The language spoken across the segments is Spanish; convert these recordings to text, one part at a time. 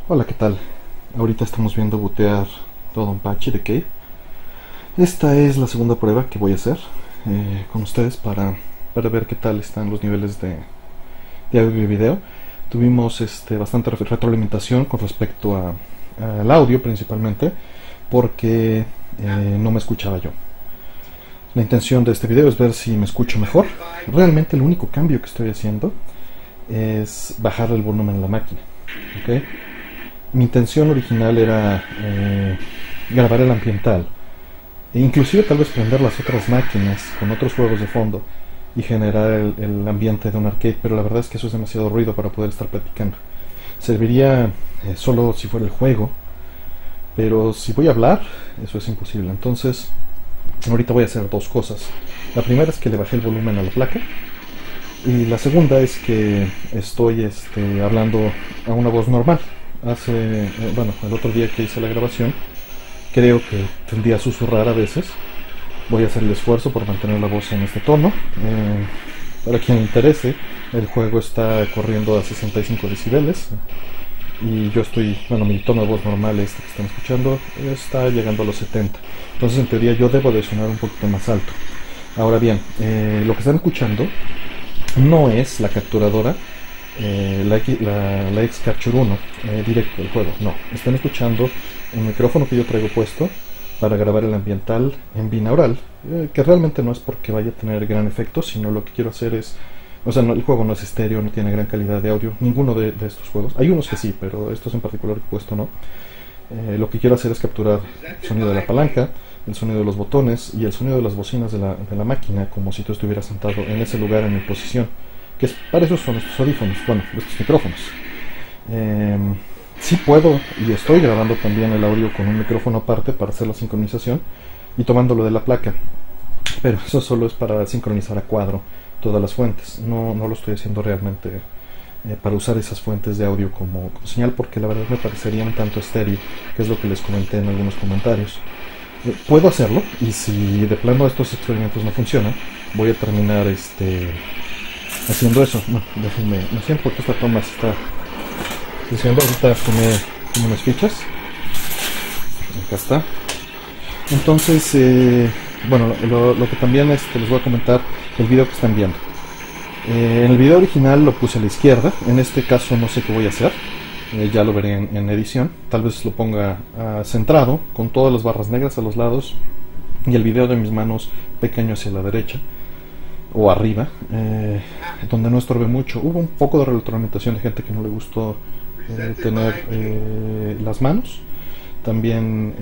Hola, ¿qué tal? Ahorita estamos viendo bootear todo un patch de Cave. Esta es la segunda prueba que voy a hacer con ustedes para ver qué tal están los niveles de audio y video. Tuvimos bastante retroalimentación con respecto al audio principalmente, porque no me escuchaba yo. La intención de este video es ver si me escucho mejor. Realmente el único cambio que estoy haciendo es bajar el volumen en la máquina. ¿Okay? Mi intención original era grabar el ambiental e inclusive tal vez prender las otras máquinas con otros juegos de fondo y generar el ambiente de un arcade, pero la verdad es que eso es demasiado ruido para poder estar platicando. Serviría solo si fuera el juego, pero si voy a hablar, eso es imposible. Entonces, ahorita voy a hacer dos cosas. La primera es que le bajé el volumen a la placa, y la segunda es que estoy hablando a una voz normal. El otro día que hice la grabación, creo que tendía a susurrar a veces. Voy a hacer el esfuerzo por mantener la voz en este tono. Para quien le interese, el juego está corriendo a 65 decibeles. Y yo mi tono de voz normal, que están escuchando, está llegando a los 70. Entonces, en teoría, yo debo de sonar un poquito más alto. Ahora bien, lo que están escuchando no es la capturadora, la X-Capture 1 directo del juego. No, están escuchando el micrófono que yo traigo puesto para grabar el ambiental en binaural, que realmente no es porque vaya a tener gran efecto, sino lo que quiero hacer es... el juego no es estéreo, no tiene gran calidad de audio, ninguno de estos juegos. Hay unos que sí, pero estos en particular que he puesto no. Lo que quiero hacer es capturar el sonido de la palanca, el sonido de los botones y el sonido de las bocinas de la máquina, como si tú estuvieras sentado en ese lugar, en mi posición. Para eso son estos audífonos, estos micrófonos. Sí puedo y estoy grabando también el audio con un micrófono aparte para hacer la sincronización y tomándolo de la placa, pero eso solo es para sincronizar a cuadro todas las fuentes. No lo estoy haciendo realmente para usar esas fuentes de audio como señal, porque la verdad me parecería un tanto estéril, que es lo que les comenté en algunos comentarios. Puedo hacerlo, y si de plano estos experimentos no funcionan, voy a terminar haciendo eso. Déjenme, me siento porque esta toma está diciendo. Ahorita tomé unas fichas. Acá está. Entonces, lo que también les voy a comentar, el video que están viendo. En el video original lo puse a la izquierda. En este caso no sé qué voy a hacer. Ya lo veré en edición. Tal vez lo ponga centrado, con todas las barras negras a los lados, y el video de mis manos pequeño hacia la derecha o arriba, donde no estorbe mucho. Hubo un poco de retroalimentación de gente que no le gustó tener las manos. También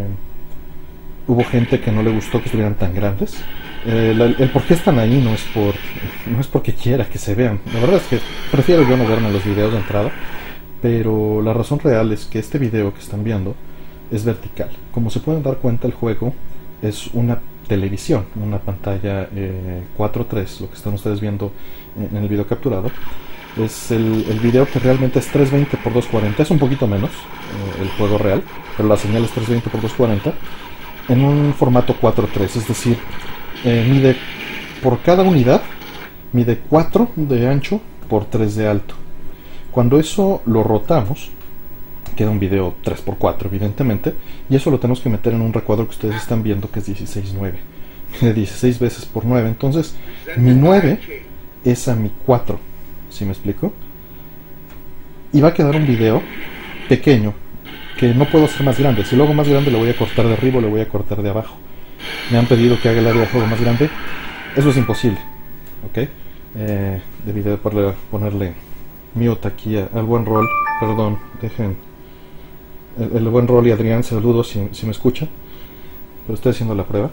hubo gente que no le gustó que estuvieran tan grandes. El por qué están ahí no es porque quiera que se vean. La verdad es que prefiero yo no verme los videos de entrada, pero la razón real es que este video que están viendo es vertical. Como se pueden dar cuenta, el juego es una televisión, una pantalla 4:3, lo que están ustedes viendo en el video capturado. Es el video que realmente es 320 x 240, es un poquito menos el juego real, pero la señal es 320 x 240 en un formato 4:3, es decir, mide por cada unidad, mide 4 de ancho por 3 de alto. Cuando eso lo rotamos, queda un video 3x4 evidentemente, y eso lo tenemos que meter en un recuadro que ustedes están viendo, que es 16:9, 16 veces por 9. Entonces mi 9 es a mi 4, ¿sí me explico? Y va a quedar un video pequeño que no puedo hacer más grande. Si lo hago más grande, le voy a cortar de arriba o le voy a cortar de abajo. Me han pedido que haga el área de juego más grande. Eso es imposible, ¿ok? Debí de ponerle mute aquí al buen rol. Perdón, dejen el buen rol y Adrián, saludos si me escuchan, pero estoy haciendo la prueba.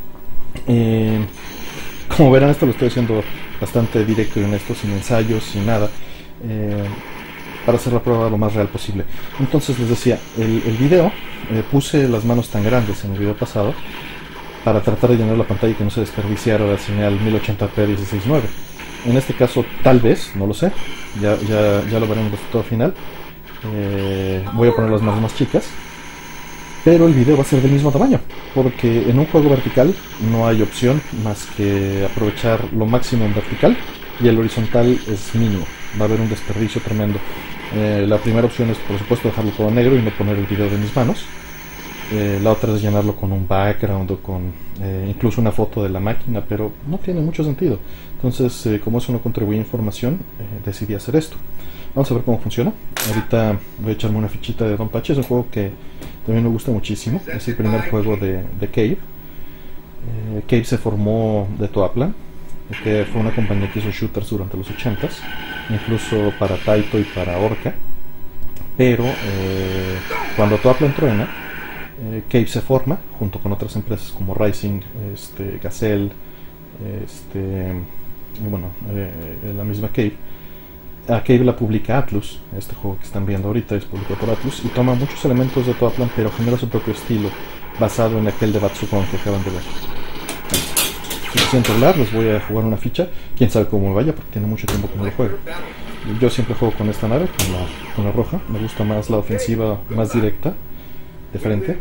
Como verán, esto lo estoy haciendo bastante directo y honesto, sin ensayos, sin nada, para hacer la prueba lo más real posible. Entonces les decía, el video, puse las manos tan grandes en el video pasado para tratar de llenar la pantalla y que no se desperdiciara la señal 1080p 16:9. En este caso, tal vez, no lo sé, ya lo veremos en el resultado final. Voy a poner las manos más chicas, pero el video va a ser del mismo tamaño, porque en un juego vertical no hay opción más que aprovechar lo máximo en vertical, y el horizontal es mínimo. va a haber un desperdicio tremendo. La primera opción es, por supuesto, dejarlo todo negro y no poner el video de mis manos. La otra es llenarlo con un background o con incluso una foto de la máquina, pero no tiene mucho sentido. Entonces, como eso no contribuye a información, decidí hacer esto. Vamos a ver cómo funciona. Ahorita voy a echarme una fichita de Donpachi. Es un juego que también me gusta muchísimo. Es el primer juego de Cave. Cave se formó de Toaplan, que fue una compañía que hizo shooters durante los 80s, incluso para Taito y para Orca. Pero cuando Toaplan truena, Cave se forma junto con otras empresas como Rising, Gazelle, la misma Cave. A Cave la publica Atlus. Este juego que están viendo ahorita es publicado por Atlus y toma muchos elementos de Toaplan, pero genera su propio estilo basado en aquel de Batsukon que acaban de ver. Suficiente hablar, les voy a jugar una ficha. Quién sabe cómo me vaya porque tiene mucho tiempo que no lo juego. Yo siempre juego con esta nave, con la roja. Me gusta más la ofensiva más directa, de frente.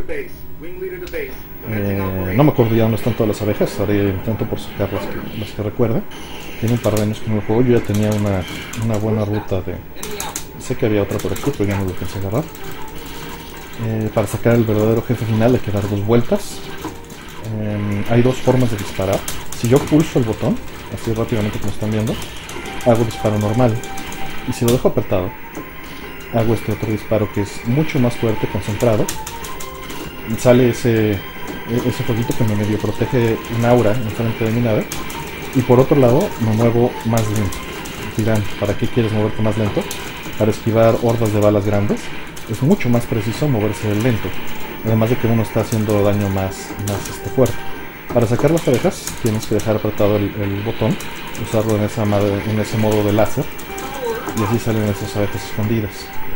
No me acuerdo ya dónde están todas las abejas. Haré intento por sacar las que recuerde. Tiene un par de años que no lo juego. Yo ya tenía una buena ruta de... Sé que había otra por aquí, pero ya no lo pensé agarrar. Para sacar el verdadero jefe final hay que dar 2 vueltas. Hay 2 formas de disparar. Si yo pulso el botón, así rápidamente como están viendo, hago disparo normal. Y si lo dejo apretado, hago este otro disparo que es mucho más fuerte, concentrado. Y sale ese fueguito que me medio protege un aura enfrente de mi nave. Y por otro lado, me muevo más lento. Dirán, ¿para qué quieres moverte más lento? Para esquivar hordas de balas grandes. Es mucho más preciso moverse lento. Además de que uno está haciendo daño más fuerte. Para sacar las abejas tienes que dejar apretado el botón, usarlo en ese modo de láser, y así salen esas abejas escondidas.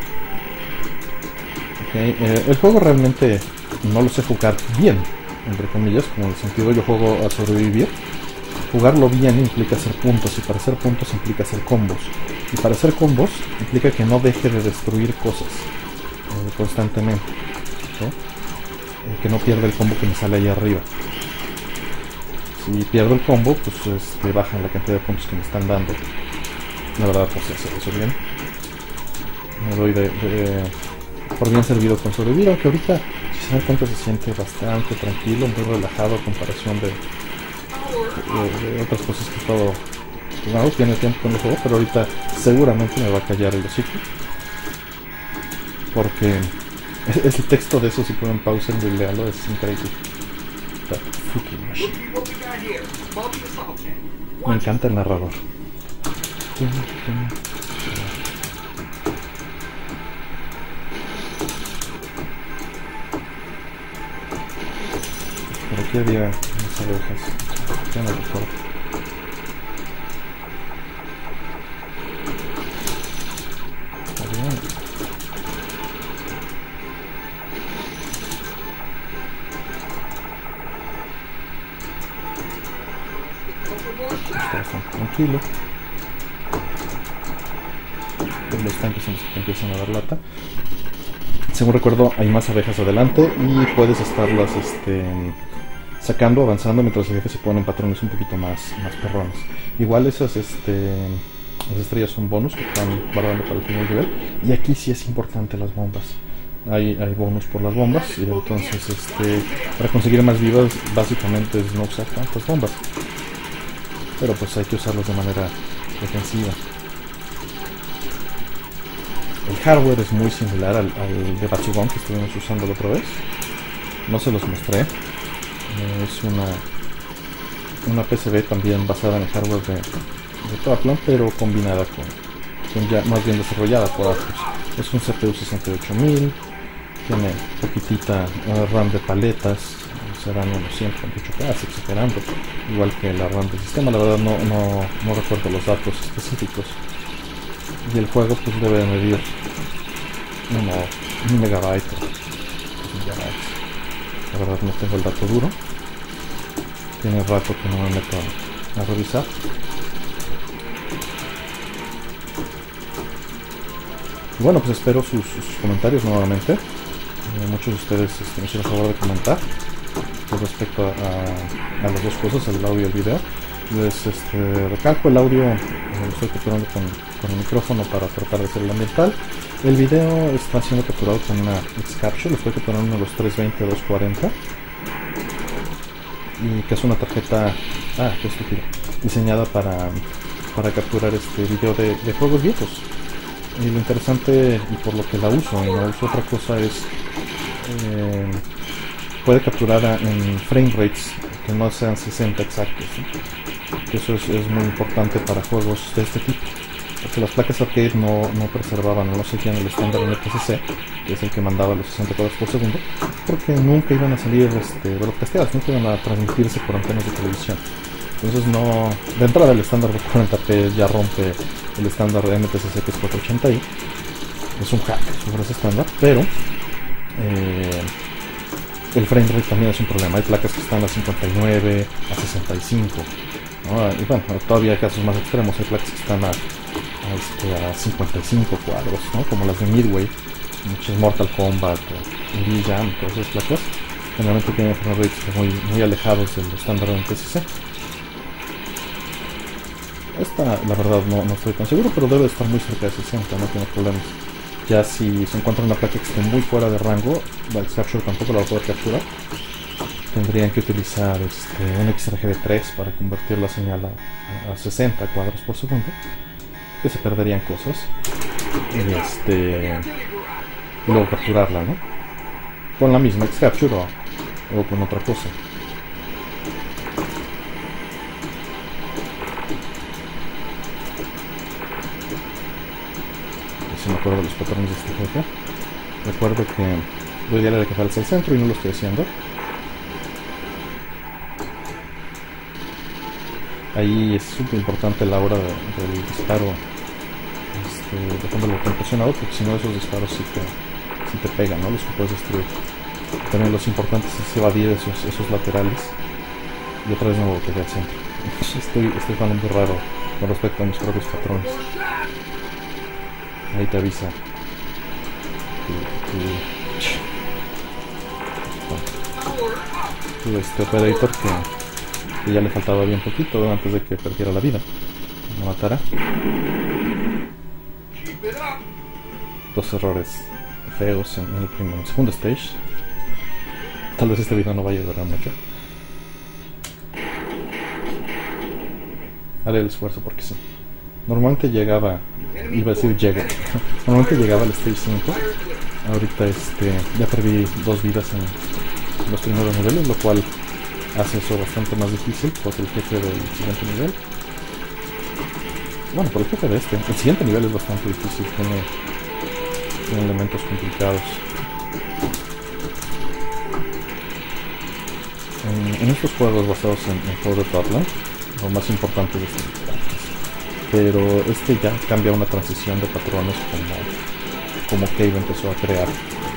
Okay. El juego realmente no lo sé jugar bien, entre comillas, como en el sentido yo juego a sobrevivir. Jugarlo bien implica hacer puntos, y para hacer puntos implica hacer combos. Y para hacer combos implica que no deje de destruir cosas constantemente. ¿Okay? Que no pierda el combo que me sale ahí arriba. Si pierdo el combo, pues bajan la cantidad de puntos que me están dando. La verdad, pues hacer eso bien. Me doy por bien servido con sobrevivir, aunque ahorita, si se dan cuenta, se siente bastante tranquilo, muy relajado a comparación de otras cosas que he estado jugando. Tiene tiempo con el juego, pero ahorita seguramente me va a callar el hocico. Porque ese texto de eso, si ponen pausa y leerlo, es increíble. Me encanta el narrador. Por aquí había unas abejas. Ya no recuerdo. Está bastante tranquilo. Los tanques son los que empiezan a dar lata. Según recuerdo, hay más abejas adelante y puedes estarlas sacando, avanzando mientras los jefes se ponen patrones un poquito más perrones. Igual esas las estrellas son bonus que están guardando para el final del nivel. Y aquí sí es importante las bombas. Hay bonus por las bombas, y entonces para conseguir más vivas básicamente es no usar tantas bombas. Pero pues hay que usarlos de manera defensiva. El hardware es muy similar al de Batsukon que estuvimos usando la otra vez. No se los mostré. Es una PCB también basada en el hardware de Toaplan, pero combinada con ya más bien desarrollada por Atlus. Es un CPU 68000, tiene poquitita RAM de paletas, serán unos 128K, exagerando, igual que la RAM del sistema. La verdad no recuerdo los datos específicos. Y el juego pues debe de medir un megabyte o 2 megabytes. La verdad no tengo el dato duro. Tiene rato que no me meto a revisar. Y bueno, pues espero sus comentarios nuevamente. Muchos de ustedes me hicieron favor de comentar con respecto a las dos cosas, el audio y el video. Les recalco el audio, lo estoy capturando con el micrófono para tratar de hacer el ambiental. El video está siendo capturado con una X-Capture, lo estoy capturando en los 320-240 y que es una tarjeta, qué estúpido, diseñada para capturar este video de juegos viejos. Y lo interesante, y por lo que la uso y no uso otra cosa, es puede capturar en frame rates que no sean 60 exactos, ¿sí? Eso es muy importante para juegos de este tipo, porque las placas arcade no preservaban o no seguían el estándar NTSC, que es el que mandaba los 60 cuadros por segundo, porque nunca iban a salir broadcasteadas, nunca iban a transmitirse por antenas de televisión. Entonces no, de entrada el estándar de 40p ya rompe el estándar de NTSC, que es 480i. Es un hack sobre ese estándar, pero el frame rate también es un problema. Hay placas que están a 59, a 65, ¿no? Y bueno, todavía hay casos más extremos. Hay placas que están a 55 cuadros, ¿no? Como las de Midway, muchos Mortal Kombat, Jam, todas esas placas generalmente tienen frame rates muy alejados del estándar de NTSC. Esta, la verdad, no estoy tan seguro, pero debe estar muy cerca de 60, no tiene problemas. Ya si se encuentra una placa que esté muy fuera de rango, la X-Capture tampoco la va a poder capturar. Tendrían que utilizar un XRGB3 para convertir la señal a 60 cuadros por segundo, que se perderían cosas. Y luego capturarla, ¿no? Con la misma X-Capture o con otra cosa. Me acuerdo de los patrones de este jefe. Recuerdo que lo ideal era que fuera al centro y no lo estoy haciendo. Ahí es súper importante la hora del disparo, dejando el botón presionado, porque si no esos disparos sí te pegan, ¿no? Los que puedes destruir. También los importantes es evadir esos laterales. Y otra vez no volteé al centro. Estoy jugando muy raro con respecto a mis propios patrones. Ahí te avisa tu operator que ya le faltaba bien poquito antes de que perdiera la vida, no matara. Dos errores feos en el segundo stage. Tal vez este video no vaya a durar mucho. Haré el esfuerzo porque sí. Normalmente llegaba, iba a decir normalmente llegaba al stage 5. Ahorita ya perdí 2 vidas en los primeros niveles, lo cual hace eso bastante más difícil por el jefe del siguiente nivel. Bueno, por el jefe de el siguiente nivel es bastante difícil, tiene elementos complicados. En estos juegos basados en juegos de Totland, lo más importante es pero ya cambia una transición de patrones como Cave empezó a crear.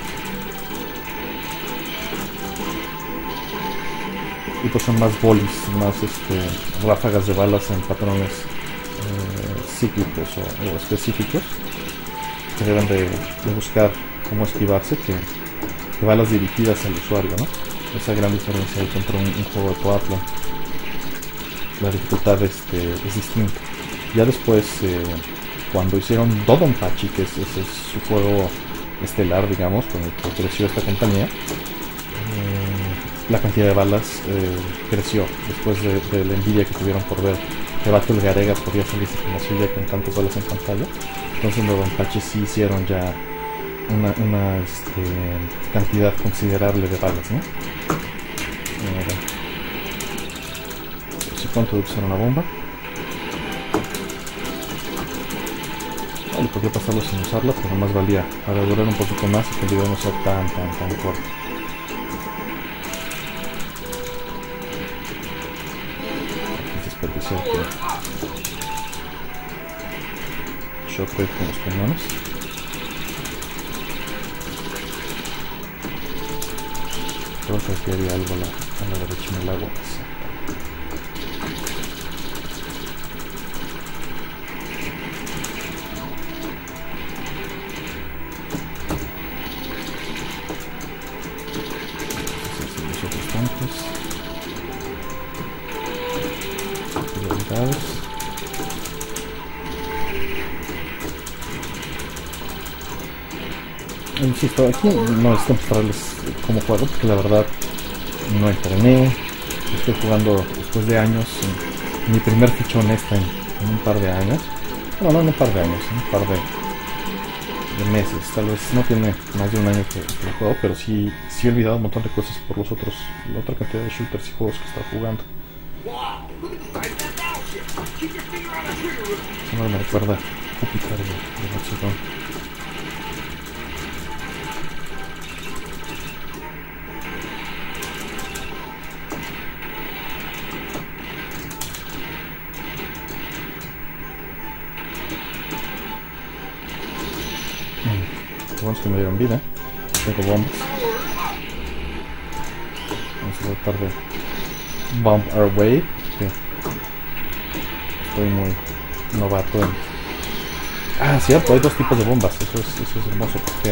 Y pues son más bolis, más ráfagas de balas en patrones cíclicos o específicos que deben de buscar cómo esquivarse que balas dirigidas al usuario, ¿no? Esa gran diferencia ahí contra un juego de Totland. La dificultad es distinta. Ya después, cuando hicieron Dodonpachi, que ese es su juego estelar, digamos, con el que creció esta compañía, la cantidad de balas creció después de la envidia que tuvieron por ver que Battle Garegas podía salirse como suya con tantas balas en pantalla. Entonces en Dodonpachi sí hicieron ya una cantidad considerable de balas, ¿no? Supongo que usaron una bomba. Vale, podría pasarlo sin usarla, pero más valía para durar un poquito más y que el video no sea tan corto. Desperdiciar shockwave con los cañones. Creo que aquí había algo a la derecha en el agua. insisto, aquí no es mostrarles cómo juego, porque la verdad no entrené, estoy jugando después de años, mi primer fichón está en un par de años, no en un par de años, en un par de meses, tal vez no tiene más de un año que lo juego, pero sí he olvidado un montón de cosas por la otra cantidad de shooters y juegos que estaba jugando. No me recuerda Júpiter de Barcelona. Lo bueno es que me dieron vida. Tengo bombas. Vamos a tratar de bomb our way. Sí. Estoy muy novato en... cierto, hay dos tipos de bombas. Eso es hermoso, porque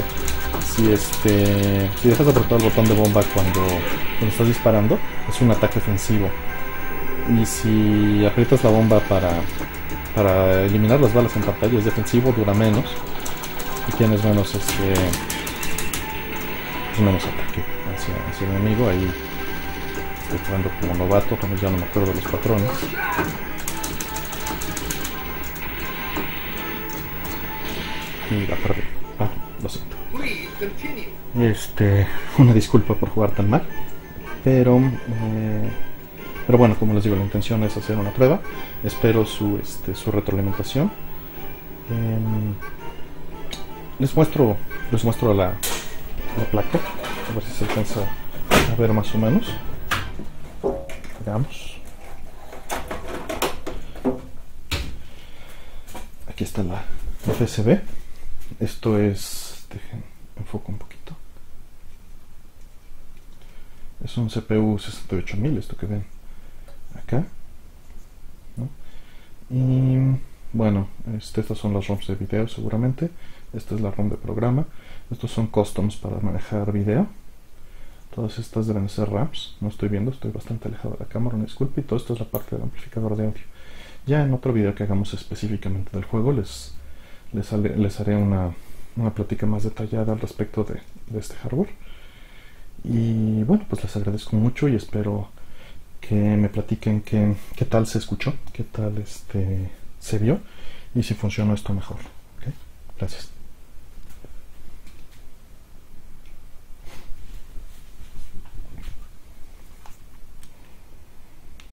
si dejas apretado el botón de bomba cuando estás disparando, es un ataque ofensivo. Y si aprietas la bomba para eliminar las balas en pantalla, es defensivo, dura menos y tienes menos menos ataque hacia el enemigo. Ahí estoy jugando como novato, cuando ya no me acuerdo de los patrones. Y la perdí. Lo siento. Una disculpa por jugar tan mal, pero bueno, como les digo, la intención es hacer una prueba. Espero su retroalimentación. Les muestro la placa, a ver si se alcanza a ver más o menos. Veamos. Aquí está la PCB. Esto es... enfoco un poquito. Es un CPU 68000, esto que ven acá, ¿no? Y bueno, estas son las ROMs de video seguramente. Esta es la ROM de programa. Estos son customs para manejar video. Todas estas deben ser RAMs. No estoy viendo, estoy bastante alejado de la cámara, una disculpa. Y todo esto es la parte del amplificador de audio. Ya en otro video que hagamos específicamente del juego les haré una plática más detallada al respecto de este hardware. Y bueno, pues les agradezco mucho y espero que me platiquen qué tal se escuchó, qué tal se vio y si funcionó esto mejor. ¿Okay? Gracias.